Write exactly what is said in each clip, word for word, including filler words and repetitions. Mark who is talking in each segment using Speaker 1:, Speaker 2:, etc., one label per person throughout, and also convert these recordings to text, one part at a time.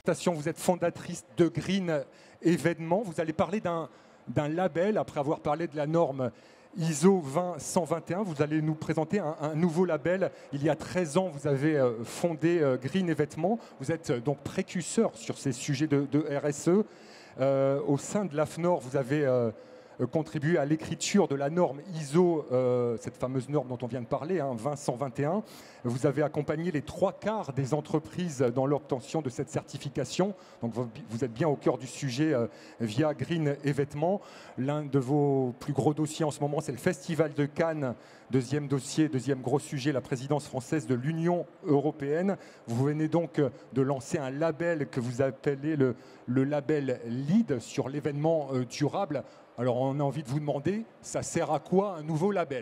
Speaker 1: présentation. Vous êtes fondatrice de Green Événements. Vous allez parler d'un d'un label, après avoir parlé de la norme I S O vingt cent vingt et un. Vous allez nous présenter un, un nouveau label. Il y a treize ans, vous avez euh, fondé euh, Green Événements. Vous êtes euh, donc précurseur sur ces sujets de, de R S E. Euh, au sein de l'A F N O R, vous avez euh, contribué à l'écriture de la norme I S O, euh, cette fameuse norme dont on vient de parler, hein, vingt cent vingt et un. Vous avez accompagné les trois quarts des entreprises dans l'obtention de cette certification. Donc vous, vous êtes bien au cœur du sujet euh, via Green Événements. L'un de vos plus gros dossiers en ce moment, c'est le Festival de Cannes. Deuxième dossier, deuxième gros sujet, la présidence française de l'Union européenne. Vous venez donc de lancer un label que vous appelez le, le label LEED sur l'événement euh, durable. Alors on a envie de vous demander, ça sert à quoi un nouveau label ?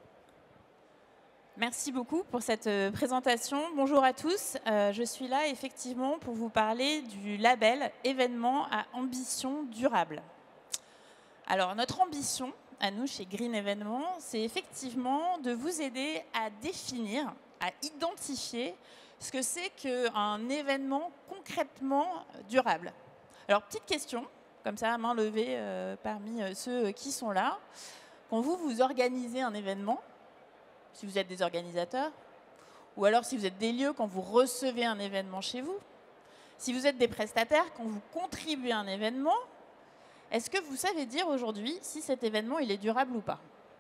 Speaker 2: Merci beaucoup pour cette présentation. Bonjour à tous. Euh, je suis là effectivement pour vous parler du label événement à ambition durable. Alors notre ambition, à nous chez Green Événements, c'est effectivement de vous aider à définir, à identifier ce que c'est qu'un événement concrètement durable. Alors petite question, comme ça à main levée euh, parmi ceux qui sont là. Quand vous vous organisez un événement, si vous êtes des organisateurs, ou alors si vous êtes des lieux quand vous recevez un événement chez vous, si vous êtes des prestataires quand vous contribuez à un événement, est-ce que vous savez dire aujourd'hui si cet événement il est durable ou pas?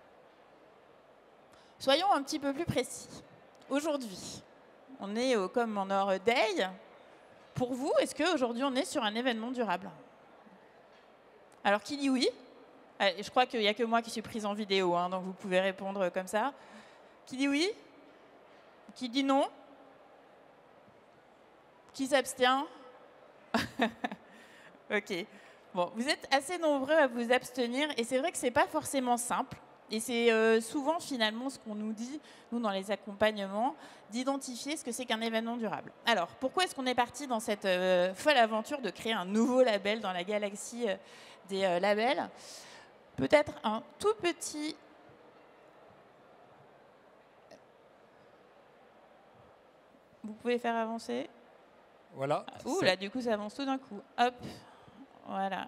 Speaker 2: Soyons un petit peu plus précis. Aujourd'hui, on est au Commander Day. Pour vous, est-ce qu'aujourd'hui on est sur un événement durable? Alors qui dit oui? Allez, je crois qu'il n'y a que moi qui suis prise en vidéo, hein, donc vous pouvez répondre comme ça. Qui dit oui? Qui dit non? Qui s'abstient? Ok. Bon, vous êtes assez nombreux à vous abstenir et c'est vrai que ce n'est pas forcément simple. Et c'est euh, souvent finalement ce qu'on nous dit, nous dans les accompagnements, d'identifier ce que c'est qu'un événement durable. Alors, pourquoi est-ce qu'on est parti dans cette euh, folle aventure de créer un nouveau label dans la galaxie euh, des euh, labels? Peut-être un tout petit... Vous pouvez faire avancer.
Speaker 1: Voilà.
Speaker 2: Ouh, là, du coup, ça avance tout d'un coup. Hop, voilà.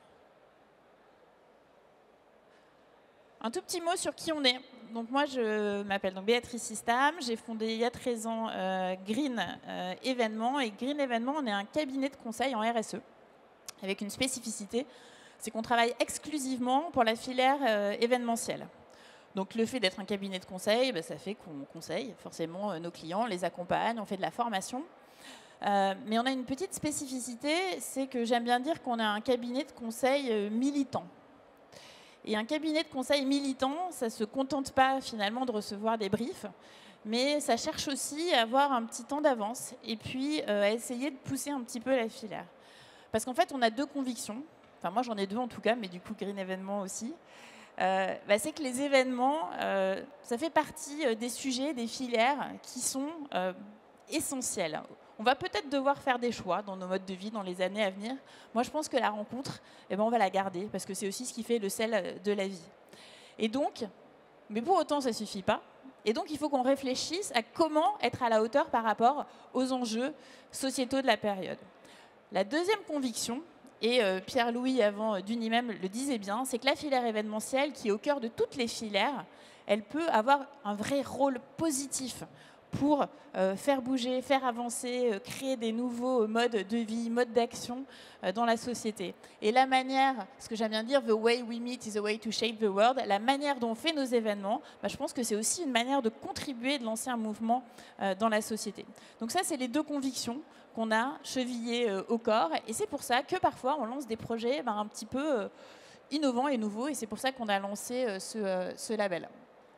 Speaker 2: Un tout petit mot sur qui on est. Donc moi, je m'appelle donc Béatrice Sistam. J'ai fondé il y a treize ans euh, Green euh, Événements. Et Green Événements, on est un cabinet de conseil en R S E avec une spécificité, c'est qu'on travaille exclusivement pour la filière euh, événementielle. Donc le fait d'être un cabinet de conseil, ben, ça fait qu'on conseille forcément euh, nos clients, les accompagne, on fait de la formation. Euh, mais on a une petite spécificité, c'est que j'aime bien dire qu'on a un cabinet de conseil euh, militant. Et un cabinet de conseil militant, ça ne se contente pas finalement de recevoir des briefs, mais ça cherche aussi à avoir un petit temps d'avance et puis euh, à essayer de pousser un petit peu la filière. Parce qu'en fait, on a deux convictions. Enfin, moi, j'en ai deux en tout cas, mais du coup, Green Événements aussi. Euh, bah, c'est que les événements, euh, ça fait partie euh, des sujets, des filières qui sont euh, essentiels. On va peut-être devoir faire des choix dans nos modes de vie dans les années à venir. Moi, je pense que la rencontre, eh ben, on va la garder parce que c'est aussi ce qui fait le sel de la vie. Et donc, mais pour autant, ça ne suffit pas. Et donc, il faut qu'on réfléchisse à comment être à la hauteur par rapport aux enjeux sociétaux de la période. La deuxième conviction, et euh, Pierre-Louis avant euh, d'Unimem le disait bien, c'est que la filière événementielle, qui est au cœur de toutes les filières, elle peut avoir un vrai rôle positif pour euh, faire bouger, faire avancer, euh, créer des nouveaux modes de vie, modes d'action euh, dans la société. Et la manière, ce que j'aime bien dire, the way we meet is a way to shape the world, la manière dont on fait nos événements, bah, je pense que c'est aussi une manière de contribuer, de lancer un mouvement euh, dans la société. Donc ça, c'est les deux convictions qu'on a chevillées euh, au corps. Et c'est pour ça que parfois, on lance des projets bah, un petit peu euh, innovants et nouveaux. Et c'est pour ça qu'on a lancé euh, ce, euh, ce label.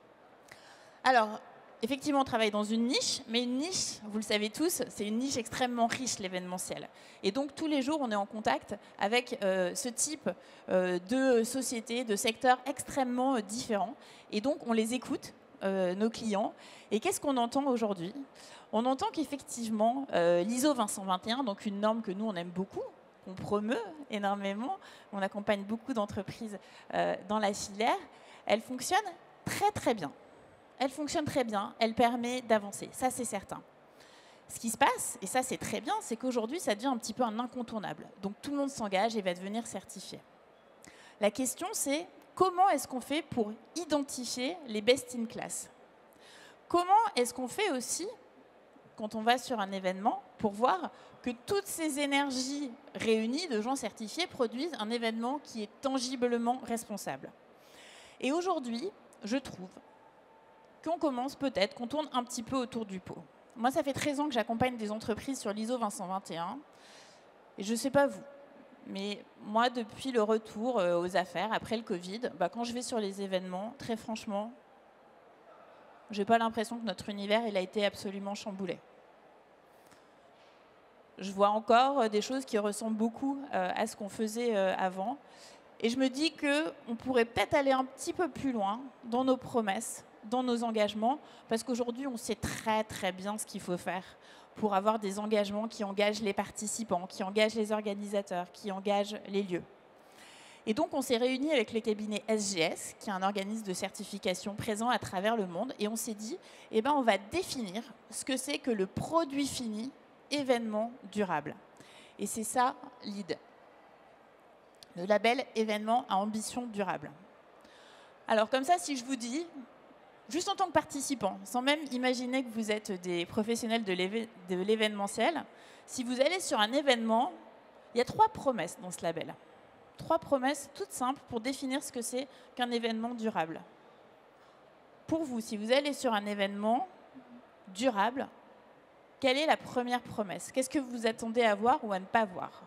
Speaker 2: Alors, effectivement, on travaille dans une niche, mais une niche, vous le savez tous, c'est une niche extrêmement riche, l'événementiel. Et donc, tous les jours, on est en contact avec euh, ce type euh, de sociétés, de secteurs extrêmement euh, différents. Et donc, on les écoute, euh, nos clients. Et qu'est-ce qu'on entend aujourd'hui? On entend qu'effectivement, euh, l'I S O vingt cent vingt et un, donc une norme que nous, on aime beaucoup, qu'on promeut énormément, on accompagne beaucoup d'entreprises euh, dans la filière, elle fonctionne très, très bien. Elle fonctionne très bien, elle permet d'avancer, ça c'est certain. Ce qui se passe, et ça c'est très bien, c'est qu'aujourd'hui ça devient un petit peu un incontournable. Donc tout le monde s'engage et va devenir certifié. La question c'est comment est-ce qu'on fait pour identifier les best in class? Comment est-ce qu'on fait aussi, quand on va sur un événement, pour voir que toutes ces énergies réunies de gens certifiés produisent un événement qui est tangiblement responsable? Et aujourd'hui, je trouve qu'on commence peut-être, qu'on tourne un petit peu autour du pot. Moi, ça fait treize ans que j'accompagne des entreprises sur l'I S O vingt cent vingt et un. Et je ne sais pas vous, mais moi, depuis le retour aux affaires, après le Covid, bah, quand je vais sur les événements, très franchement, je n'ai pas l'impression que notre univers il a été absolument chamboulé. Je vois encore des choses qui ressemblent beaucoup à ce qu'on faisait avant. Et je me dis qu'on pourrait peut-être aller un petit peu plus loin dans nos promesses, dans nos engagements, parce qu'aujourd'hui, on sait très très bien ce qu'il faut faire pour avoir des engagements qui engagent les participants, qui engagent les organisateurs, qui engagent les lieux. Et donc, on s'est réunis avec le cabinet S G S, qui est un organisme de certification présent à travers le monde, et on s'est dit, eh ben, on va définir ce que c'est que le produit fini événement durable. Et c'est ça, LEED. Le label événement à ambition durable. Alors comme ça, si je vous dis, juste en tant que participant, sans même imaginer que vous êtes des professionnels de l'événementiel, si vous allez sur un événement, il y a trois promesses dans ce label. Trois promesses toutes simples pour définir ce que c'est qu'un événement durable. Pour vous, si vous allez sur un événement durable, quelle est la première promesse? Qu'est-ce que vous attendez à voir ou à ne pas voir?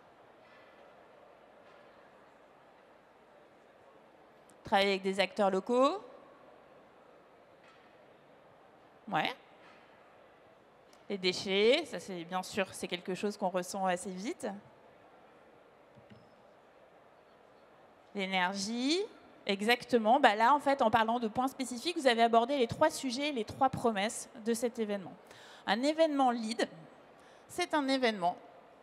Speaker 2: Travailler avec des acteurs locaux. Ouais. Les déchets, ça c'est bien sûr, c'est quelque chose qu'on ressent assez vite. L'énergie, exactement. Bah là, en fait, en parlant de points spécifiques, vous avez abordé les trois sujets, les trois promesses de cet événement. Un événement LEED, c'est un événement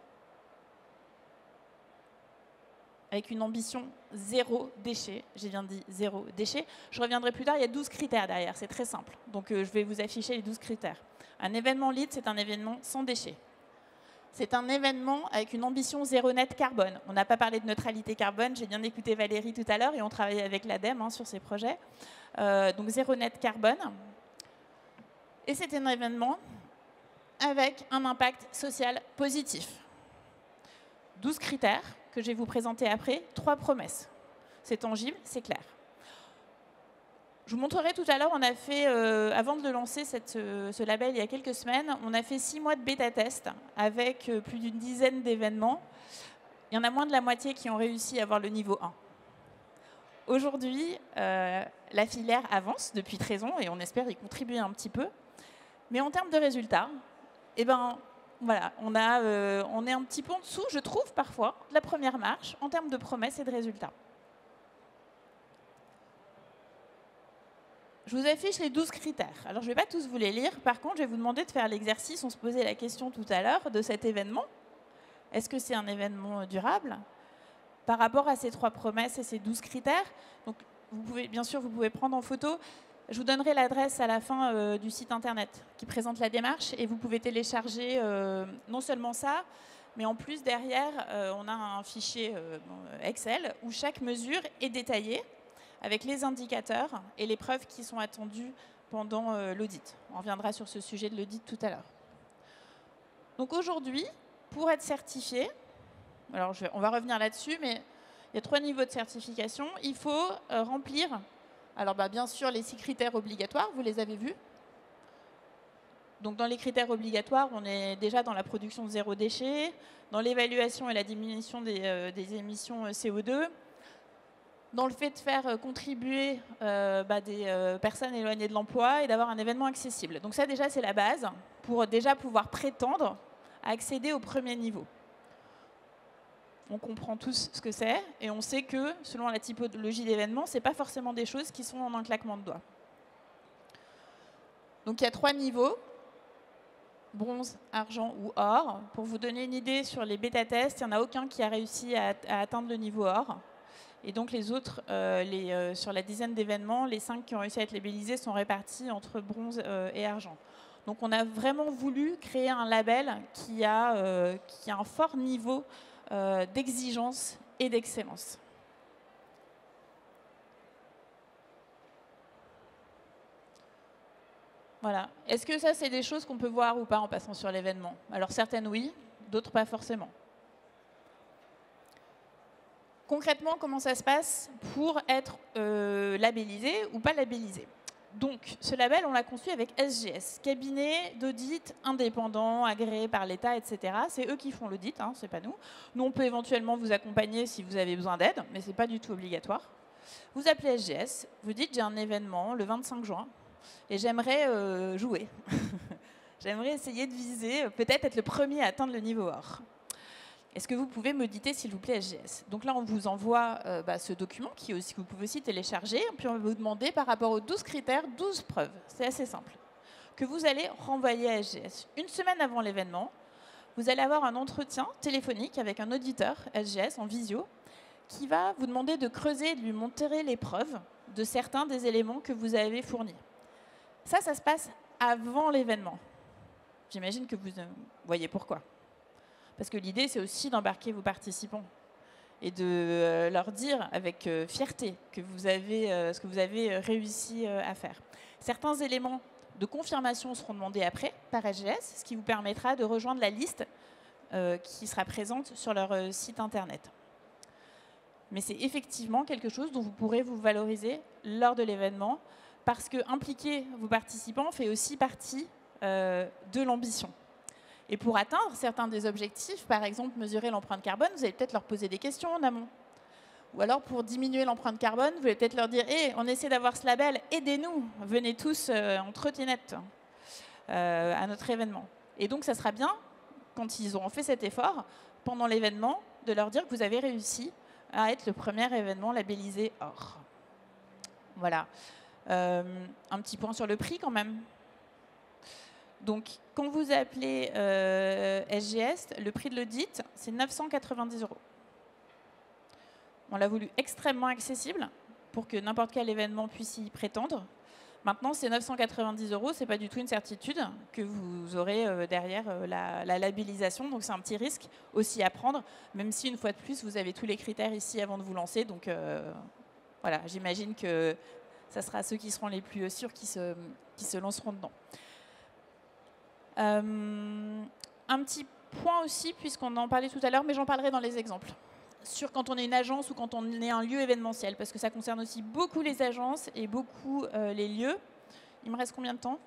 Speaker 2: avec une ambition zéro déchet. J'ai bien dit zéro déchet. Je reviendrai plus tard, il y a douze critères derrière, c'est très simple. Donc euh, je vais vous afficher les douze critères. Un événement LEED, c'est un événement sans déchets. C'est un événement avec une ambition zéro net carbone. On n'a pas parlé de neutralité carbone, j'ai bien écouté Valérie tout à l'heure et on travaille avec l'ADEME hein, sur ces projets. Euh, donc zéro net carbone. Et c'est un événement avec un impact social positif. douze critères que je vais vous présenter après, trois promesses. C'est tangible, c'est clair. Je vous montrerai tout à l'heure, on a fait, euh, avant de le lancer, cette, euh, ce label il y a quelques semaines, on a fait six mois de bêta-test avec euh, plus d'une dizaine d'événements. Il y en a moins de la moitié qui ont réussi à avoir le niveau un. Aujourd'hui, euh, la filière avance depuis treize ans et on espère y contribuer un petit peu. Mais en termes de résultats, eh ben, voilà, on, a, euh, on est un petit peu en dessous, je trouve, parfois, de la première marche en termes de promesses et de résultats. Je vous affiche les douze critères. Alors, je ne vais pas tous vous les lire. Par contre, je vais vous demander de faire l'exercice. On se posait la question tout à l'heure de cet événement. Est-ce que c'est un événement durable? Par rapport à ces trois promesses et ces douze critères, donc, vous pouvez, bien sûr, vous pouvez prendre en photo. Je vous donnerai l'adresse à la fin euh, du site internet qui présente la démarche et vous pouvez télécharger euh, non seulement ça, mais en plus derrière, euh, on a un fichier euh, Excel où chaque mesure est détaillée avec les indicateurs et les preuves qui sont attendues pendant euh, l'audit. On reviendra sur ce sujet de l'audit tout à l'heure. Donc aujourd'hui, pour être certifié, alors je vais, on va revenir là-dessus, mais il y a trois niveaux de certification. Il faut euh, remplir Alors, bah, bien sûr, les six critères obligatoires, vous les avez vus. Donc, dans les critères obligatoires, on est déjà dans la production de zéro déchet, dans l'évaluation et la diminution des, euh, des émissions C O deux, dans le fait de faire euh, contribuer euh, bah, des euh, personnes éloignées de l'emploi et d'avoir un événement accessible. Donc ça, déjà, c'est la base pour déjà pouvoir prétendre à accéder au premier niveau. On comprend tous ce que c'est et on sait que, selon la typologie d'événement, ce n'est pas forcément des choses qui sont en un claquement de doigts. Donc il y a trois niveaux, bronze, argent ou or. Pour vous donner une idée sur les bêta-tests, il n'y en a aucun qui a réussi à, à atteindre le niveau or. Et donc les autres, euh, les, euh, sur la dizaine d'événements, les cinq qui ont réussi à être labellisés sont répartis entre bronze euh, et argent. Donc on a vraiment voulu créer un label qui a, euh, qui a un fort niveau euh, d'exigence et d'excellence. Voilà. Est-ce que ça, c'est des choses qu'on peut voir ou pas en passant sur l'événement? Alors certaines oui, d'autres pas forcément. Concrètement, comment ça se passe pour être euh, labellisé ou pas labellisé? Donc, ce label, on l'a conçu avec S G S, cabinet d'audit indépendant, agréé par l'État, et cetera. C'est eux qui font l'audit, hein, c'est pas nous. Nous, on peut éventuellement vous accompagner si vous avez besoin d'aide, mais ce n'est pas du tout obligatoire. Vous appelez S G S, vous dites « j'ai un événement le vingt-cinq juin et j'aimerais euh, jouer. J'aimerais essayer de viser, peut-être être le premier à atteindre le niveau or. Est-ce que vous pouvez m'auditer, s'il vous plaît, S G S ?» Donc là, on vous envoie euh, bah, ce document qui aussi, que vous pouvez aussi télécharger. Puis on va vous demander, par rapport aux douze critères, douze preuves. C'est assez simple. Que vous allez renvoyer à S G S. Une semaine avant l'événement, vous allez avoir un entretien téléphonique avec un auditeur S G S en visio qui va vous demander de creuser et de lui montrer les preuves de certains des éléments que vous avez fournis. Ça, ça se passe avant l'événement. J'imagine que vous euh, voyez pourquoi. Parce que l'idée, c'est aussi d'embarquer vos participants et de euh, leur dire avec euh, fierté que vous avez, euh, ce que vous avez réussi euh, à faire. Certains éléments de confirmation seront demandés après par S G S, ce qui vous permettra de rejoindre la liste euh, qui sera présente sur leur euh, site internet. Mais c'est effectivement quelque chose dont vous pourrez vous valoriser lors de l'événement, parce que impliquer vos participants fait aussi partie euh, de l'ambition. Et pour atteindre certains des objectifs, par exemple mesurer l'empreinte carbone, vous allez peut-être leur poser des questions en amont. Ou alors pour diminuer l'empreinte carbone, vous allez peut-être leur dire hey, « on essaie d'avoir ce label, aidez-nous, venez tous euh, en trottinette euh, à notre événement ». Et donc ça sera bien, quand ils auront fait cet effort, pendant l'événement, de leur dire que vous avez réussi à être le premier événement labellisé or. Voilà. Euh, un petit point sur le prix quand même. Donc, quand vous appelez euh, S G S, le prix de l'audit, c'est neuf cent quatre-vingt-dix euros. On l'a voulu extrêmement accessible pour que n'importe quel événement puisse y prétendre. Maintenant, ces neuf cent quatre-vingt-dix euros, ce n'est pas du tout une certitude que vous aurez euh, derrière euh, la, la labellisation. Donc, c'est un petit risque aussi à prendre, même si, une fois de plus, vous avez tous les critères ici avant de vous lancer. Donc, euh, voilà, j'imagine que ça sera ceux qui seront les plus sûrs qui se, qui se lanceront dedans. Euh, un petit point aussi, puisqu'on en parlait tout à l'heure, mais j'en parlerai dans les exemples, sur quand on est une agence ou quand on est un lieu événementiel, parce que ça concerne aussi beaucoup les agences et beaucoup euh, les lieux. Il me reste combien de temps?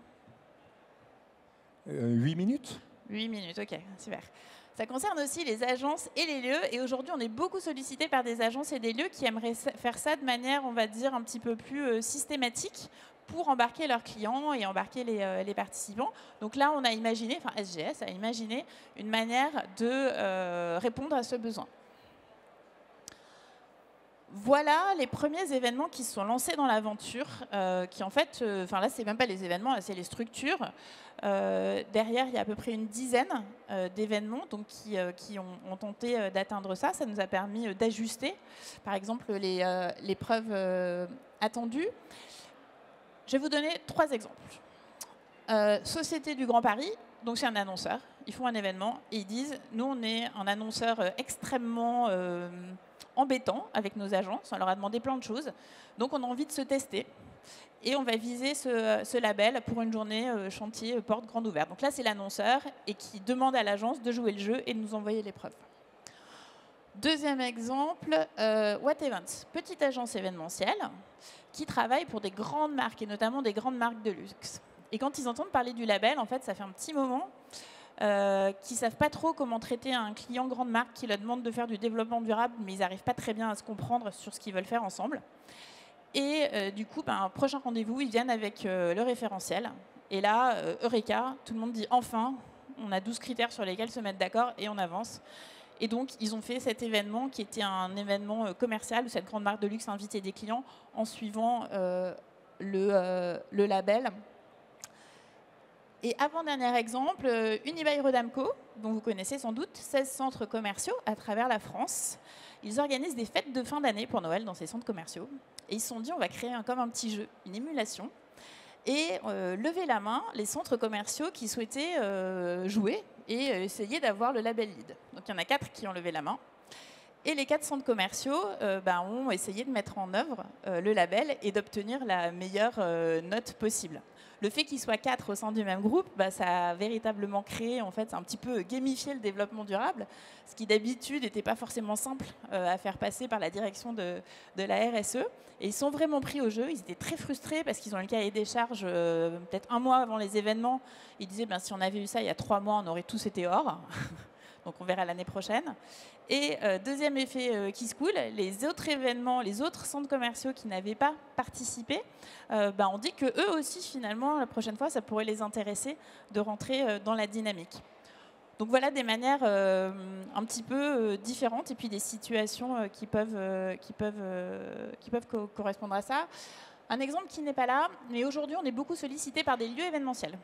Speaker 1: euh, huit minutes.
Speaker 2: huit minutes, ok, super. Ça concerne aussi les agences et les lieux, et aujourd'hui on est beaucoup sollicité par des agences et des lieux qui aimeraient faire ça de manière, on va dire, un petit peu plus euh, systématique, pour embarquer leurs clients et embarquer les, euh, les participants. Donc là, on a imaginé, enfin S G S a imaginé une manière de euh, répondre à ce besoin. Voilà les premiers événements qui se sont lancés dans l'aventure, euh, qui en fait, euh, enfin là, c'est même pas les événements, là, c'est les structures. Euh, derrière, il y a à peu près une dizaine euh, d'événements donc, qui, euh, qui ont, ont tenté euh, d'atteindre ça. Ça nous a permis euh, d'ajuster, par exemple, les, euh, les preuves euh, attendues. Je vais vous donner trois exemples. Euh, Société du Grand Paris, donc c'est un annonceur. Ils font un événement et ils disent « Nous, on est un annonceur extrêmement euh, embêtant avec nos agences. On leur a demandé plein de choses. Donc, on a envie de se tester. Et on va viser ce, ce label pour une journée euh, chantier euh, porte grande ouverte. » Donc là, c'est l'annonceur et qui demande à l'agence de jouer le jeu et de nous envoyer les preuves. Deuxième exemple, euh, What Events, petite agence événementielle qui travaille pour des grandes marques, et notamment des grandes marques de luxe. Et quand ils entendent parler du label, en fait, ça fait un petit moment euh, qu'ils ne savent pas trop comment traiter un client grande marque qui leur demande de faire du développement durable, mais ils n'arrivent pas très bien à se comprendre sur ce qu'ils veulent faire ensemble. Et euh, du coup, ben, prochain rendez-vous, ils viennent avec euh, le référentiel. Et là, euh, Eureka, tout le monde dit « Enfin, on a douze critères sur lesquels se mettre d'accord et on avance ». Et donc, ils ont fait cet événement qui était un événement commercial où cette grande marque de luxe invitait des clients en suivant euh, le, euh, le label. Et avant-dernier exemple, Unibail-Rodamco, dont vous connaissez sans doute, seize centres commerciaux à travers la France. Ils organisent des fêtes de fin d'année pour Noël dans ces centres commerciaux. Et ils se sont dit, on va créer un, comme un petit jeu, une émulation. et euh, lever la main les centres commerciaux qui souhaitaient euh, jouer et euh, essayer d'avoir le label LEED. Donc il y en a quatre qui ont levé la main. Et les quatre centres commerciaux euh, bah, ont essayé de mettre en œuvre euh, le label et d'obtenir la meilleure euh, note possible. Le fait qu'ils soient quatre au sein du même groupe, bah, ça a véritablement créé, en fait, un petit peu gamifié le développement durable, ce qui d'habitude n'était pas forcément simple euh, à faire passer par la direction de, de la R S E. Et ils sont vraiment pris au jeu. Ils étaient très frustrés parce qu'ils ont le cahier des charges euh, peut-être un mois avant les événements. Ils disaient, ben, si on avait eu ça il y a trois mois, on aurait tous été hors. Donc on verra l'année prochaine. Et euh, deuxième effet euh, qui se coule, les autres événements, les autres centres commerciaux qui n'avaient pas participé, euh, bah, on dit que eux aussi finalement la prochaine fois ça pourrait les intéresser de rentrer euh, dans la dynamique. Donc voilà des manières euh, un petit peu euh, différentes et puis des situations euh, qui peuvent, euh, qui peuvent, euh, qui peuvent co correspondre à ça. Un exemple qui n'est pas là, mais aujourd'hui on est beaucoup sollicité par des lieux événementiels.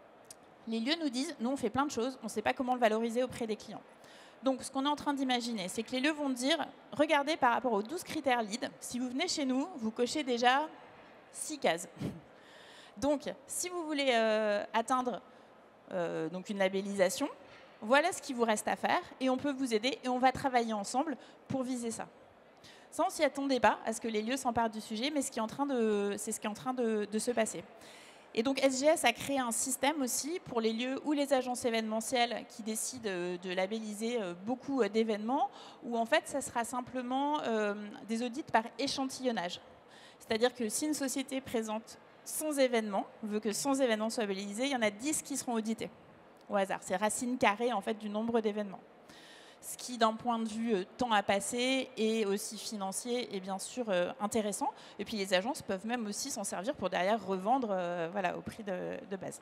Speaker 2: Les lieux nous disent, nous on fait plein de choses, on ne sait pas comment le valoriser auprès des clients. Donc ce qu'on est en train d'imaginer, c'est que les lieux vont dire, regardez par rapport aux douze critères LEED, si vous venez chez nous, vous cochez déjà six cases. Donc si vous voulez euh, atteindre euh, donc une labellisation, voilà ce qu'il vous reste à faire et on peut vous aider et on va travailler ensemble pour viser ça. Ça, on ne s'y attendait pas à ce que les lieux s'emparent du sujet, mais c'est ce qui est en train de, c'est ce qui est en train de, de se passer. Et donc S G S a créé un système aussi pour les lieux ou les agences événementielles qui décident de labelliser beaucoup d'événements, où en fait ça sera simplement euh, des audits par échantillonnage. C'est-à-dire que si une société présente cent événements, veut que cent événements soient labellisés, il y en a dix qui seront audités au hasard. C'est racine carrée en fait du nombre d'événements. Ce qui, d'un point de vue euh, temps à passer et aussi financier, est bien sûr euh, intéressant. Et puis les agences peuvent même aussi s'en servir pour derrière revendre euh, voilà, au prix de, de base.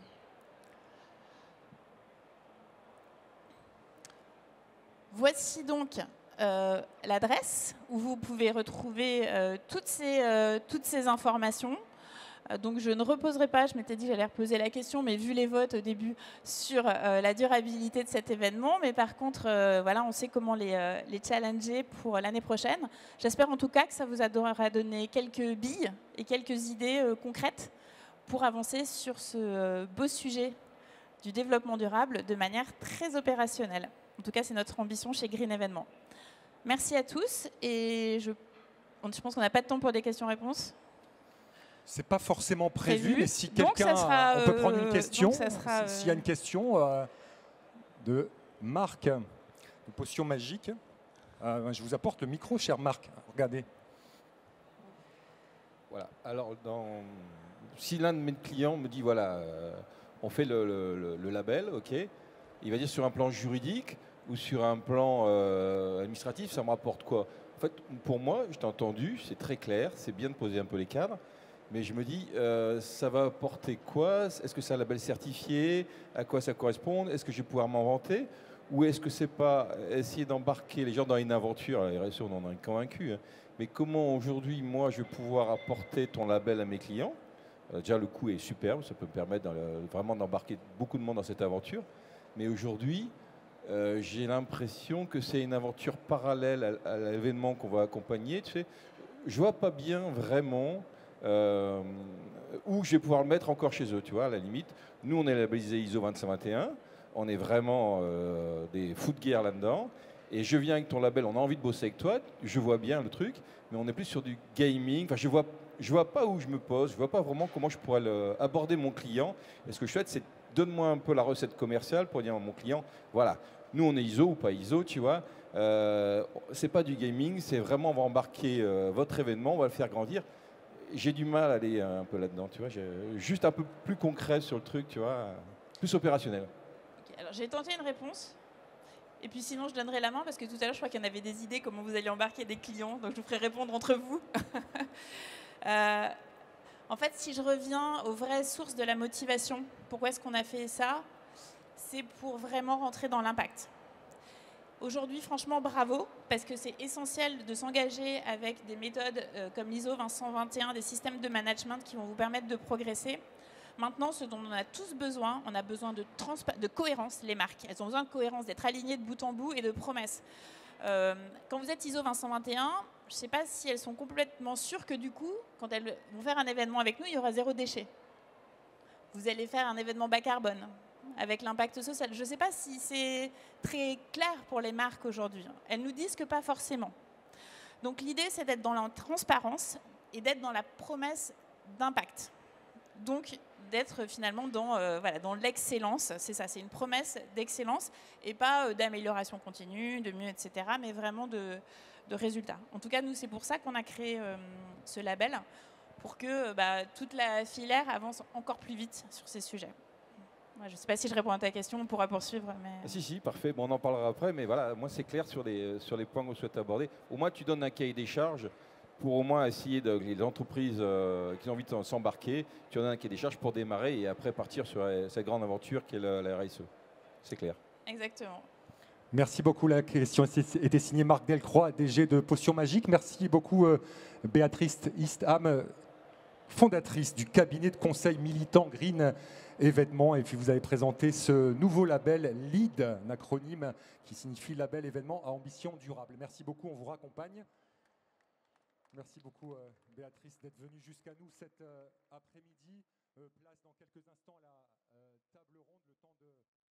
Speaker 2: Voici donc euh, l'adresse où vous pouvez retrouver euh, toutes, ces, euh, toutes ces informations. Donc je ne reposerai pas, je m'étais dit que j'allais reposer la question, mais vu les votes au début sur euh, la durabilité de cet événement, mais par contre, euh, voilà, on sait comment les, euh, les challenger pour l'année prochaine. J'espère en tout cas que ça vous aura donné quelques billes et quelques idées euh, concrètes pour avancer sur ce euh, beau sujet du développement durable de manière très opérationnelle. En tout cas, c'est notre ambition chez Green Événements. Merci à tous et je, je pense qu'on n'a pas de temps pour des questions-réponses.
Speaker 1: C'est pas forcément prévu, prévu. Mais si quelqu'un,
Speaker 2: euh,
Speaker 1: on peut prendre une question.
Speaker 2: S'il euh...
Speaker 1: si, y a une question euh, de Marc, de Potion Magique. Euh, je vous apporte le micro, cher Marc. Regardez.
Speaker 3: Voilà. Alors, dans... si l'un de mes clients me dit, voilà, euh, on fait le, le, le label, ok, il va dire sur un plan juridique ou sur un plan euh, administratif, ça me rapporte quoi? En fait, pour moi, je t'ai entendu, c'est très clair, c'est bien de poser un peu les cadres. Mais je me dis, euh, ça va apporter quoi? Est-ce que c'est un label certifié? À quoi ça correspond? Est-ce que je vais pouvoir m'inventer? Ou est-ce que c'est pas essayer d'embarquer les gens dans une aventure? La R S E, on en est convaincu. Hein. Mais comment aujourd'hui, moi, je vais pouvoir apporter ton label à mes clients? euh, Déjà, le coût est superbe. Ça peut me permettre dans le, vraiment d'embarquer beaucoup de monde dans cette aventure. Mais aujourd'hui, euh, j'ai l'impression que c'est une aventure parallèle à, à l'événement qu'on va accompagner. Tu sais, je vois pas bien vraiment... Euh, où je vais pouvoir le mettre encore chez eux, tu vois, à la limite. Nous, on est labellisé I S O vingt-cinq vingt et un, on est vraiment euh, des fous de guerre là-dedans, et je viens avec ton label, on a envie de bosser avec toi, je vois bien le truc, mais on est plus sur du gaming, enfin, je vois, je vois pas où je me pose, je vois pas vraiment comment je pourrais le, aborder mon client, et ce que je souhaite, c'est donne-moi un peu la recette commerciale pour dire à mon client, voilà, nous, on est I S O ou pas I S O, tu vois, euh, c'est pas du gaming, c'est vraiment, on va embarquer euh, votre événement, on va le faire grandir. J'ai du mal à aller un peu là-dedans, tu vois. Juste un peu plus concret sur le truc, tu vois, plus opérationnel.
Speaker 2: Okay, alors, j'ai tenté une réponse. Et puis sinon, je donnerai la main parce que tout à l'heure, je crois qu'il y en avait des idées comment vous alliez embarquer des clients. Donc, je vous ferai répondre entre vous. euh, en fait, si je reviens aux vraies sources de la motivation, pourquoi est-ce qu'on a fait ça? C'est pour vraiment rentrer dans l'impact. Aujourd'hui, franchement, bravo, parce que c'est essentiel de s'engager avec des méthodes euh, comme l'I S O vingt vingt et un, des systèmes de management qui vont vous permettre de progresser. Maintenant, ce dont on a tous besoin, on a besoin de, de cohérence, les marques. Elles ont besoin de cohérence, d'être alignées de bout en bout et de promesses. Euh, quand vous êtes I S O vingt vingt et un, je ne sais pas si elles sont complètement sûres que du coup, quand elles vont faire un événement avec nous, il y aura zéro déchet. vous allez faire un événement bas carbone avec l'impact social. Je ne sais pas si c'est très clair pour les marques aujourd'hui. Elles nous disent que pas forcément. Donc l'idée, c'est d'être dans la transparence et d'être dans la promesse d'impact. Donc d'être finalement dans, euh, voilà, dans l'excellence, c'est ça, c'est une promesse d'excellence et pas euh, d'amélioration continue, de mieux, et cetera, mais vraiment de, de résultats. En tout cas, nous, c'est pour ça qu'on a créé euh, ce label, pour que bah, toute la filière avance encore plus vite sur ces sujets. Ouais, je ne sais pas si je réponds à ta question, on pourra poursuivre. Mais...
Speaker 3: Ah, si, si, parfait. Bon, on en parlera après, mais voilà, moi, c'est clair sur les, sur les points que vous souhaitez aborder. Au moins, tu donnes un cahier des charges pour au moins essayer de les entreprises euh, qui ont envie de s'embarquer, tu en as un qui est des charges pour démarrer et après partir sur euh, cette grande aventure qu'est la, la R S E. C'est clair.
Speaker 2: Exactement.
Speaker 1: Merci beaucoup. La question était signée Marc Delcroix, D G de Potions Magiques. Merci beaucoup euh, Béatrice Eastham, fondatrice du cabinet de conseil militant Green Événements. Et puis vous avez présenté ce nouveau label LEED, un acronyme qui signifie Label Événement à ambition durable. Merci beaucoup, on vous raccompagne. Merci beaucoup, euh, Béatrice, d'être venue jusqu'à nous cet euh, après-midi. Euh, place dans quelques instants à la euh, table ronde, le temps de...